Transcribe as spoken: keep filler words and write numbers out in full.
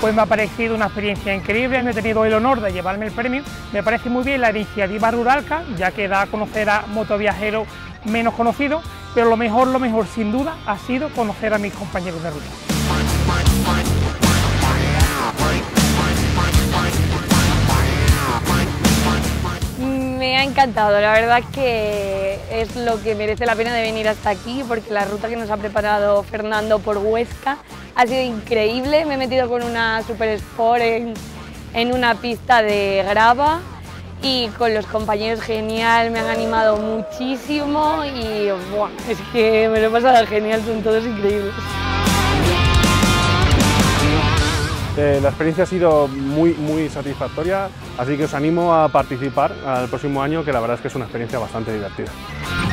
pues me ha parecido una experiencia increíble, me he tenido el honor de llevarme el premio. Me parece muy bien la iniciativa Ruralca, ya que da a conocer a motoviajeros menos conocidos, pero lo mejor, lo mejor sin duda ha sido conocer a mis compañeros de ruta. Me ha encantado, la verdad que es lo que merece la pena de venir hasta aquí, porque la ruta que nos ha preparado Fernando por Huesca ha sido increíble. Me he metido con una Super Sport en, en una pista de grava y con los compañeros genial, me han animado muchísimo y buah, es que me lo he pasado genial, son todos increíbles. Eh, la experiencia ha sido muy, muy satisfactoria, así que os animo a participar al próximo año, que la verdad es que es una experiencia bastante divertida.